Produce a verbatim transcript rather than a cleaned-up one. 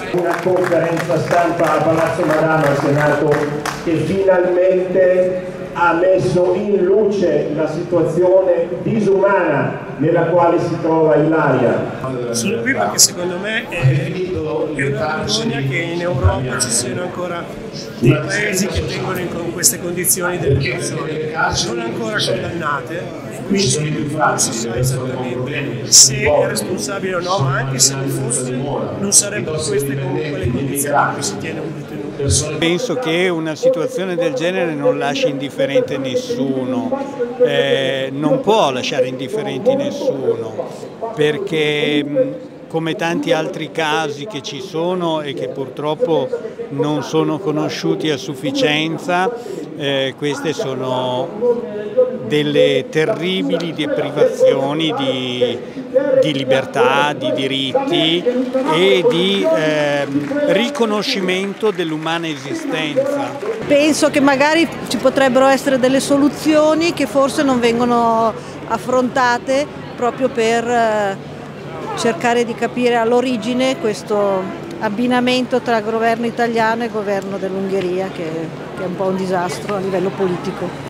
Una conferenza stampa a Palazzo Madama al Senato che finalmente ha messo in luce la situazione disumana nella quale si trova Ilaria. Sono qui perché secondo me è, è una vergogna che in Europa ci siano ancora dei paesi che tengono in queste condizioni delle persone non ancora condannate. Quindi non si sa esattamente se è responsabile o no, ma anche se lo fosse non sarebbero queste comunque le condizioni in cui si tiene un detenuto. Penso che una situazione del genere non lasci indifferente nessuno, eh, non può lasciare indifferenti nessuno, perché come tanti altri casi che ci sono e che purtroppo non sono conosciuti a sufficienza, eh, queste sono delle terribili deprivazioni di, di libertà, di diritti e di eh, riconoscimento dell'umana esistenza. Penso che magari ci potrebbero essere delle soluzioni che forse non vengono affrontate proprio per eh, cercare di capire all'origine questo abbinamento tra governo italiano e governo dell'Ungheria che, che è un po' un disastro a livello politico.